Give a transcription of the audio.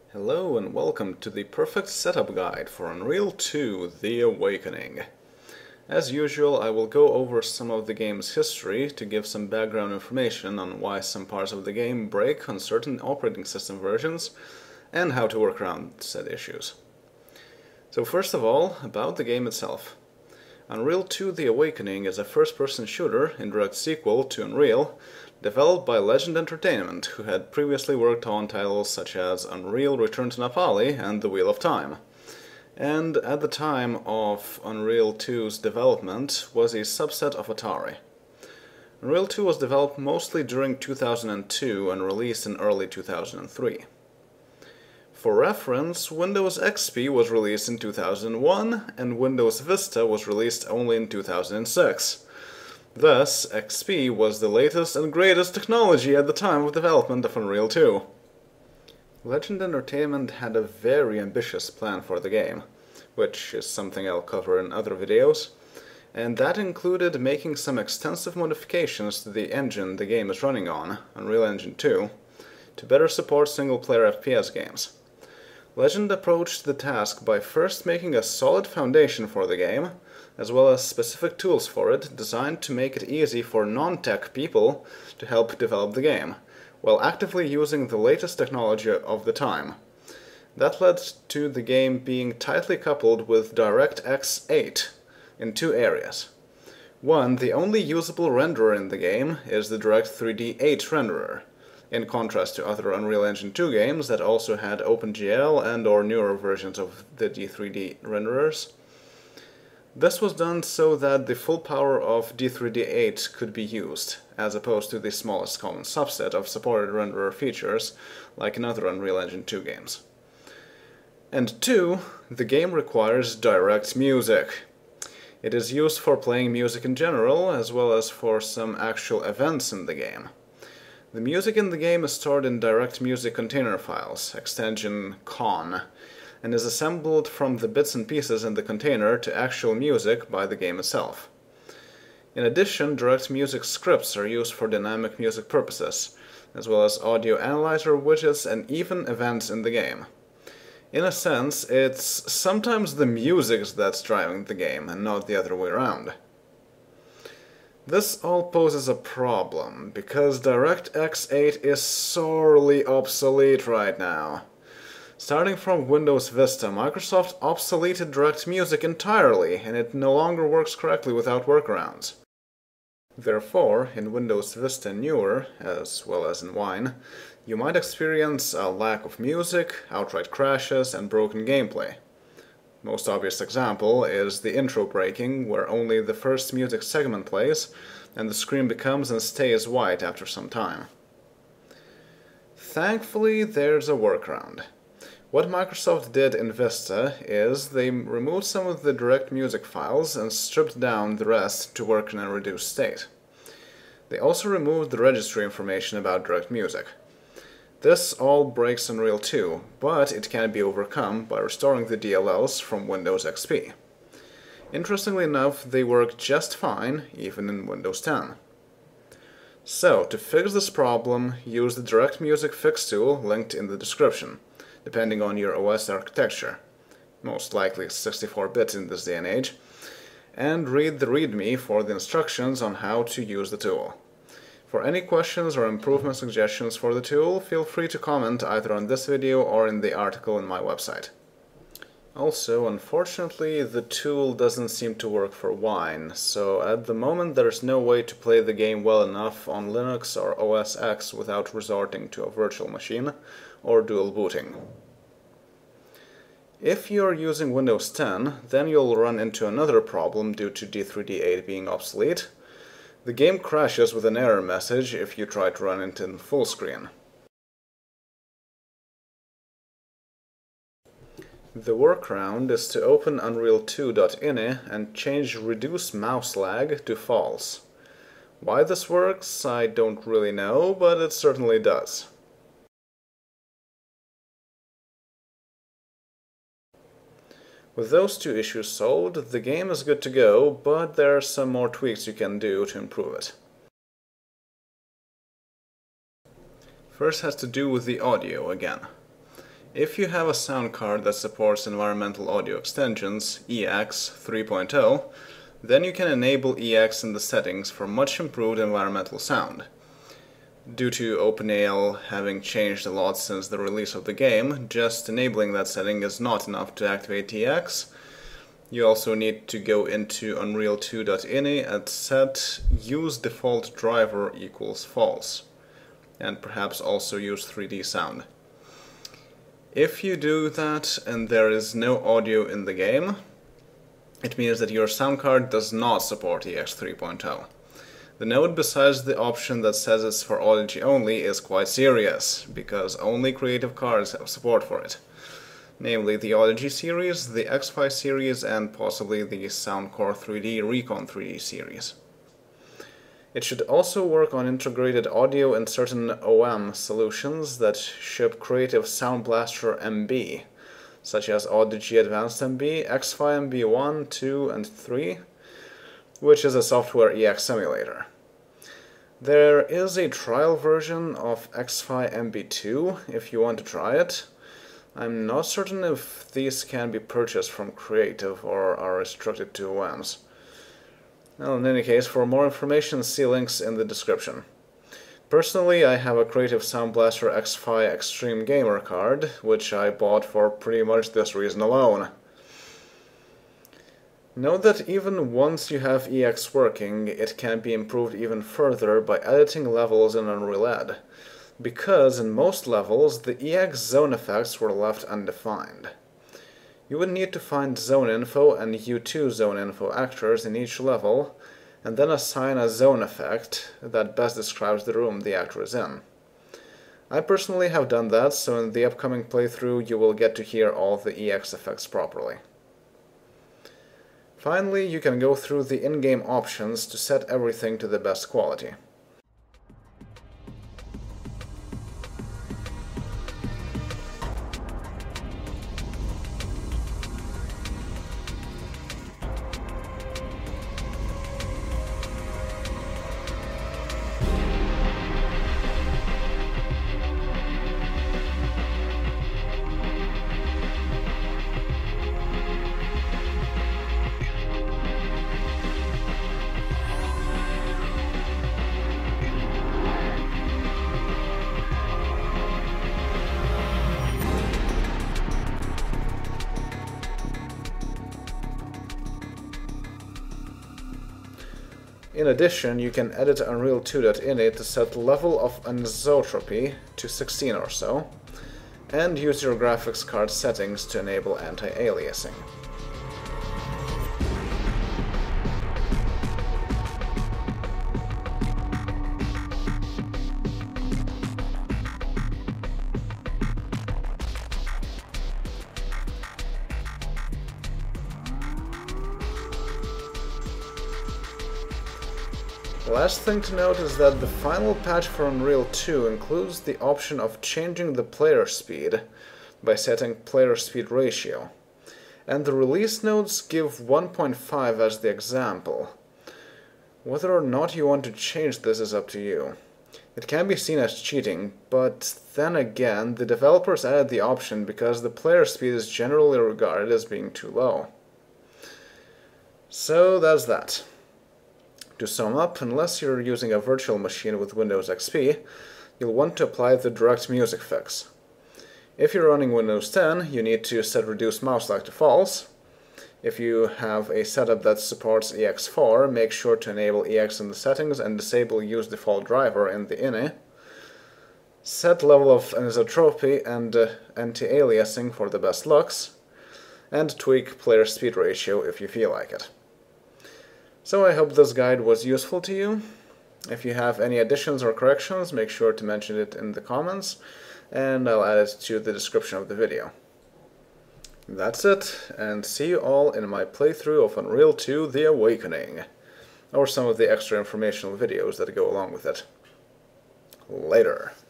Hello and welcome to the perfect setup guide for Unreal 2: The Awakening. As usual, I will go over some of the game's history to give some background information on why some parts of the game break on certain operating system versions and how to work around said issues. So first of all, about the game itself. Unreal 2: The Awakening is a first-person shooter in direct sequel to Unreal, developed by Legend Entertainment, who had previously worked on titles such as Unreal Return to Napali and The Wheel of Time, and at the time of Unreal 2's development was a subset of Atari. Unreal 2 was developed mostly during 2002 and released in early 2003. For reference, Windows XP was released in 2001 and Windows Vista was released only in 2006. Thus, XP was the latest and greatest technology at the time of development of Unreal 2. Legend Entertainment had a very ambitious plan for the game, which is something I'll cover in other videos, and that included making some extensive modifications to the engine the game is running on, Unreal Engine 2, to better support single-player FPS games. Legend approached the task by first making a solid foundation for the game, as well as specific tools for it designed to make it easy for non-tech people to help develop the game, while actively using the latest technology of the time. That led to the game being tightly coupled with DirectX 8 in two areas. One, the only usable renderer in the game is the Direct3D 8 renderer, in contrast to other Unreal Engine 2 games that also had OpenGL and/or newer versions of the D3D renderers. This was done so that the full power of D3D8 could be used, as opposed to the smallest common subset of supported renderer features, like in other Unreal Engine 2 games. And two, the game requires direct music. It is used for playing music in general, as well as for some actual events in the game. The music in the game is stored in direct music container files, extension CON, and is assembled from the bits and pieces in the container to actual music by the game itself. In addition, direct music scripts are used for dynamic music purposes, as well as audio analyzer widgets and even events in the game. In a sense, it's sometimes the music that's driving the game, and not the other way around. This all poses a problem, because DirectX 8 is sorely obsolete right now. Starting from Windows Vista, Microsoft obsoleted direct music entirely, and it no longer works correctly without workarounds. Therefore, in Windows Vista Newer, as well as in Wine, you might experience a lack of music, outright crashes, and broken gameplay. Most obvious example is the intro breaking, where only the first music segment plays, and the screen becomes and stays white after some time. Thankfully, there's a workaround. What Microsoft did in Vista is they removed some of the direct music files and stripped down the rest to work in a reduced state. They also removed the registry information about direct music. This all breaks Unreal 2, but it can be overcome by restoring the DLLs from Windows XP. Interestingly enough, they work just fine even in Windows 10. So, to fix this problem, use the Direct Music Fix tool linked in the description, depending on your OS architecture, most likely 64-bit in this day and age, and read the README for the instructions on how to use the tool. For any questions or improvement suggestions for the tool, feel free to comment either on this video or in the article on my website. Also, unfortunately, the tool doesn't seem to work for Wine, so at the moment there's no way to play the game well enough on Linux or OS X without resorting to a virtual machine or dual booting. If you're using Windows 10, then you'll run into another problem due to D3D8 being obsolete. The game crashes with an error message if you try to run it in full screen. The workaround is to open Unreal 2.ini and change Reduce Mouse Lag to false. Why this works, I don't really know, but it certainly does. With those two issues solved, the game is good to go, but there are some more tweaks you can do to improve it. First has to do with the audio again. If you have a sound card that supports environmental audio extensions, EX 3.0, then you can enable EX in the settings for much improved environmental sound. Due to OpenAL having changed a lot since the release of the game, just enabling that setting is not enough to activate EX. You also need to go into Unreal 2.ini and set use default driver equals false, and perhaps also use 3D sound. If you do that and there is no audio in the game, it means that your sound card does not support EX 3.0. The note besides the option that says it's for Audigy only is quite serious, because only creative cards have support for it. Namely the Audigy series, the X5 series, and possibly the Soundcore 3D Recon 3D series. It should also work on integrated audio in certain OM solutions that ship Creative Sound Blaster MB, such as Audigy Advanced MB, X5 MB 1, 2, and 3, which is a software EX simulator. There is a trial version of X5 MB2 if you want to try it. I'm not certain if these can be purchased from Creative or are restricted to OMs. Well, in any case, for more information, see links in the description. Personally, I have a Creative Sound Blaster X5 Extreme Gamer card, which I bought for pretty much this reason alone. Note that even once you have EX working, it can be improved even further by editing levels in Unreal Ed, because in most levels the EX zone effects were left undefined. You would need to find zone info and U2 zone info actors in each level, and then assign a zone effect that best describes the room the actor is in. I personally have done that, so in the upcoming playthrough you will get to hear all the EX effects properly. Finally, you can go through the in-game options to set everything to the best quality. In addition, you can edit Unreal 2.ini to set level of anisotropy to 16 or so, and use your graphics card settings to enable anti-aliasing. Last thing to note is that the final patch for Unreal 2 includes the option of changing the player speed by setting player speed ratio, and the release notes give 1.5 as the example. Whether or not you want to change this is up to you. It can be seen as cheating, but then again, the developers added the option because the player speed is generally regarded as being too low. So that's that. To sum up, unless you're using a virtual machine with Windows XP, you'll want to apply the direct music fix. If you're running Windows 10, you need to set Reduce Mouse Lag to false. If you have a setup that supports EX4, make sure to enable EX in the settings and disable Use Default Driver in the INI. Set level of anisotropy and anti-aliasing for the best looks, and tweak player speed ratio if you feel like it. So I hope this guide was useful to you. If you have any additions or corrections, make sure to mention it in the comments, and I'll add it to the description of the video. That's it, and see you all in my playthrough of Unreal 2 The Awakening, or some of the extra informational videos that go along with it. Later.